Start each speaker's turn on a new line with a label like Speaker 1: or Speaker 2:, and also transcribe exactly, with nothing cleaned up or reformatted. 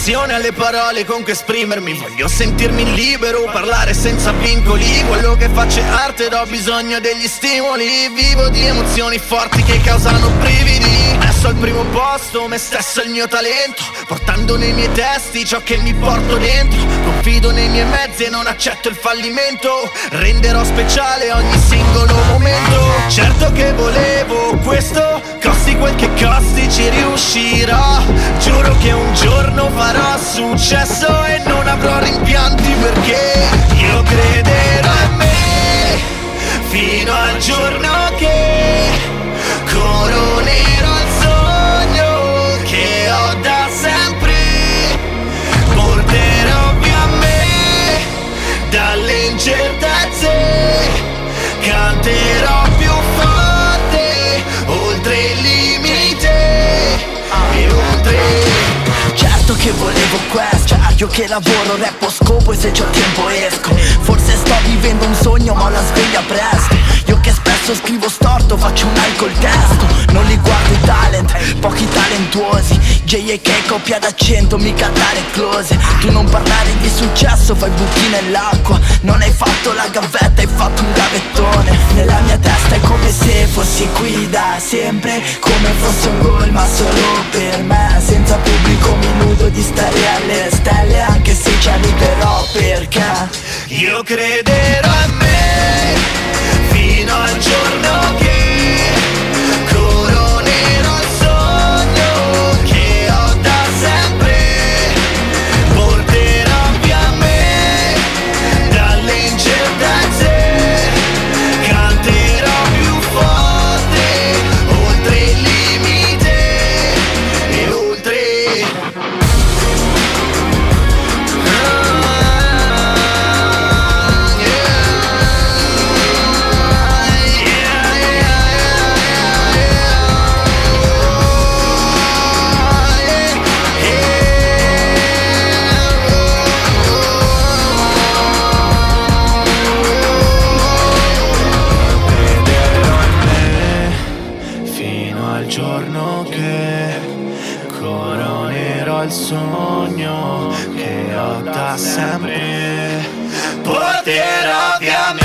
Speaker 1: passione alle parole con cui esprimermi. Voglio sentirmi libero, parlare senza vincoli. Quello che faccio è arte ed ho bisogno degli stimoli. Vivo di emozioni forti che causano brividi. Messo al primo posto me stesso e il mio talento, portando nei miei testi ciò che mi porto dentro. Confido nei miei mezzi e non accetto il fallimento. Renderò speciale ogni singolo momento. Certo che volevo questo, costi quel che costi ci riuscirò. Giuro che un giorno farò successo e non avrò rimpianti, perché io crederò in me fino al giorno che coronerò il sogno che ho da sempre. Porterò via me dalle incertezze, canterò più forte oltre il limite e oltre.
Speaker 2: Certo che volevo questo, io che lavoro, rappo, scopo e se c'ho tempo esco. Forse sto vivendo un sogno ma ho la sveglia presto. Io che spesso scrivo storto, faccio un like col testo. Non li guardo i talent, pochi talentuosi. J A K coppia d'accento, mica dare close. Tu non parlare di successo, fai buchi nell'acqua. Non hai fatto la gavetta, hai fatto un gavettone. Nella mia testa è come se fossi qui da sempre, come fosse un gol ma solo per me. Senza pubblico mi nudo di stare alle stelle, anche se ci arriverò perché
Speaker 1: io crederò in me fino al giorno che coronerò il sogno che ho da sempre. Porterò via me dalle incertezze, canterò più forte oltre il limite e oltre. Giorno che coronerò il sogno che ho da sempre. Porterò via